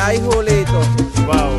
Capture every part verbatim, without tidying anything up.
hay, Julito? Wow,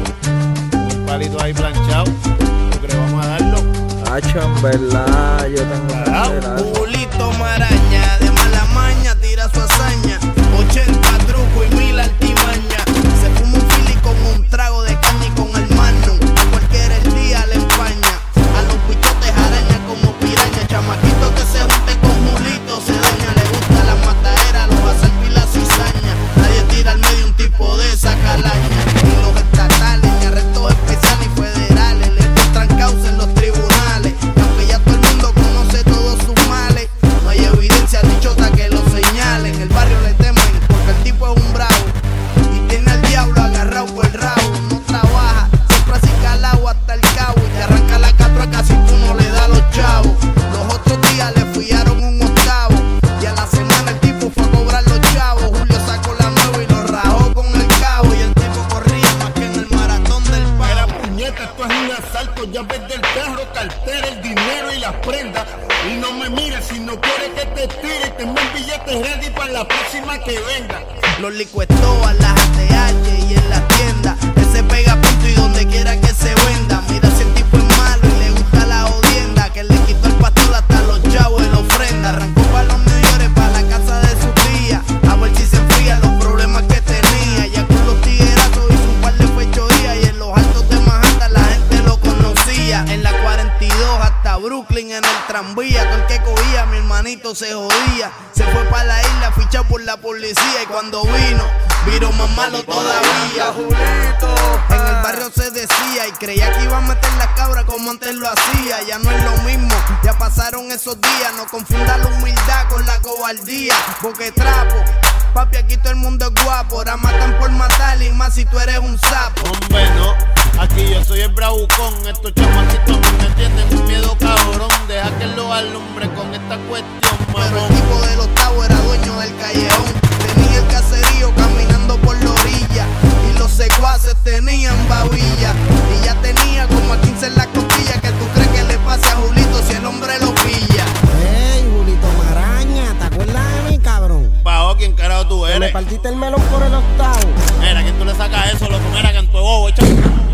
un palito ahí planchado. ¿Tú crees que vamos a darlo? Hacho, en verdad, yo tengo que Ah, hacer algo. Julito Maraña, de mala maña, tira su hazaña. ochenta trucos y mil artimañas. Se fuma un fili con un trago de caña y con el magnum. A cualquiera el día le empaña. A los bichotes araña como piraña. Chamaquito que se junte con Julito se daña. Le gusta la matadera, los asaltos y la cizaña. Nadie tira al medio un tipo de esa calaña. Ni los estatales, ni arrestos especiales y federales. Le encuentran causa en los tribunales. Y aunque ya todo el mundo conoce todos sus males, no hay evidencia ni chota que lo señale. En el barrio le temen porque el tipo es un bravo y tiene al diablo agarrado por el rabo. No trabaja, siempre así calado hasta el cabo y te arranca la catraca si tú no le das los chavos. Los otros días le fiaron un octavo y a la semana el tipo fue a cobrar los chavos. Julio sacó la nueva y lo rajó con el cabo y el tipo corría más que en el maratón del pavo. Mira, puñeta, esto es un asalto, llaves del carro, cartera, el dinero y las prendas. Y no me mires si no quieres que te tire, tengo un billete ready para la próxima que venga. Los licuetoas, las A T H y en la tienda. Él se pega a punto y donde quiera que se venda. Mira si el tipo es malo y le gusta la jodienda, que le quitó el pastor hasta los chavos en la ofrenda. Arrancó para los New York, para la casa de su tía, a ver si se enfría los problemas que tenía. Ya con los tiguerazos hizo un par de fechorías y en los altos de Manhattan la gente lo conocía. En la cuarenta y dos hasta Brooklyn en el tranvía, todo el que cogía mi hermanito se jodía. Se fue para la isla fichado por la policía y cuando vino, viró más malo todavía. Julito. En el barrio se decía y creía que iba a meter la cabra como antes lo hacía. Ya no es lo mismo, ya pasaron esos días. No confunda la humildad con la cobardía, porque trapo, papi, aquí todo el mundo es guapo. Ahora matan por matar y más si tú eres un sapo. Hombre, no, aquí yo soy el bravucón. Estos chamaquitos me tienen un miedo cabrón. Deja que lo alumbre con esta cuestión, Pero el mamón. tipo del octavo era dueño del callejón. Tenía el caserío caminando por la orilla y los secuaces tenían babilla. Y ya tenía como a quince en la costilla. Que tú crees que le pase a Julito si el hombre lo pilla? Ey, Julito Maraña, ¿te acuerdas de mí, cabrón? Bajo, ¿quién carajo tú Que me eres? partiste el melón por el octavo. Mira, ¿quién tú le sacas eso? Lo que era canto de bobo, echa.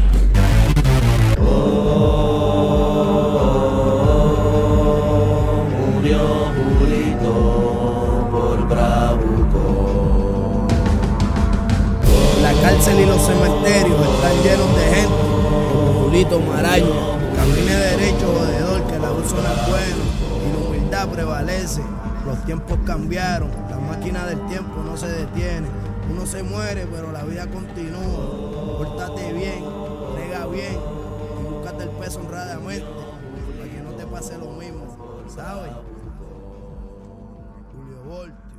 Murió Julito por bravuco. La cárcel y los cementerios están llenos de gente como Julito Maraña. Camine derecho, jodedor, que el abuso no es bueno y la humildad prevalece. Los tiempos cambiaron, la máquina del tiempo no se detiene. Uno se muere, pero la vida continúa. Pórtate bien, brega bien y búscate el peso honradamente para que no te pase lo mismo, ¿sabes? Julio Volta.